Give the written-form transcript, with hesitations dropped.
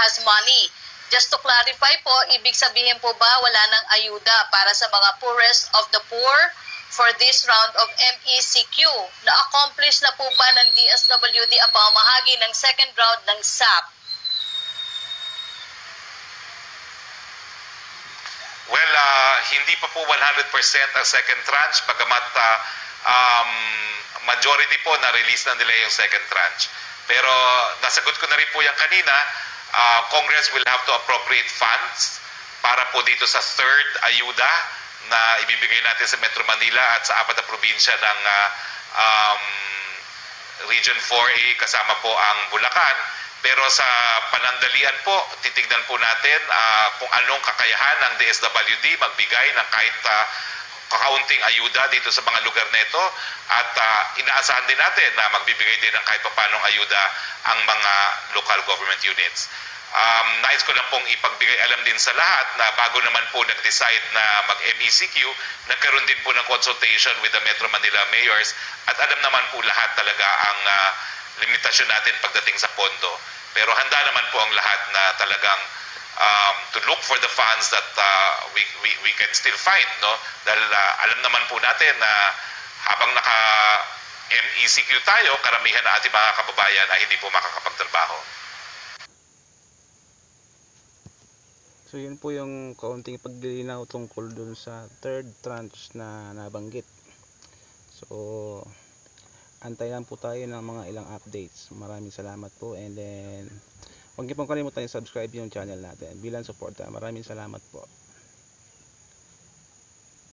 has money. Just to clarify po, ibig sabihin po ba wala nang ayuda para sa mga poorest of the poor for this round of MECQ? Na-accomplish na po ba ng DSWD ang pamamahagi ng second round ng SAP? Well, hindi pa po 100% ang second tranche, bagamat majority po na-release na nila yung second tranche. Pero nasagot ko na rin po yan kanina, Congress will have to appropriate funds para po dito sa third ayuda na ibibigay natin sa Metro Manila at sa apat na probinsya ng Region 4A kasama po ang Bulacan. Pero sa panandalian po, titignan po natin kung anong kakayahan ng DSWD magbigay ng kahit kakaunting ayuda dito sa mga lugar nito at inaasahan din natin na magbibigay din ng kahit papanong ayuda ang mga local government units. Nais ko lang pong ipagbigay alam din sa lahat na bago naman po nag-decide na mag-MECQ, nagkaroon din po ng consultation with the Metro Manila mayors at alam naman po lahat talaga ang limitasyon natin pagdating sa pondo. Pero handa naman po ang lahat na talagang to look for the funds that we can still find, no? Dahil alam naman po natin na habang naka-MECQ tayo, karamihan na ating mga kababayan ay hindi po makakapagtrabaho. So yun po yung kaunting paglilinaw tungkol dun sa third tranche na nabanggit. So antay lang po tayo ng mga ilang updates. Maraming salamat po, and then huwag niyo pong kalimutan i-subscribe yung channel natin bilang suporta. Maraming salamat po.